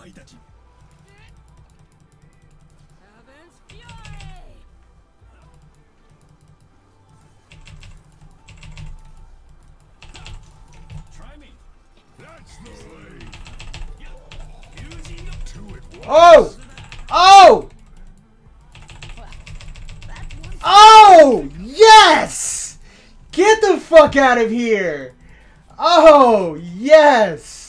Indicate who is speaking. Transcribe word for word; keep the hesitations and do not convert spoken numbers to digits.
Speaker 1: Oh! Oh! Oh! Yes! Get the fuck out of here! Oh, yes!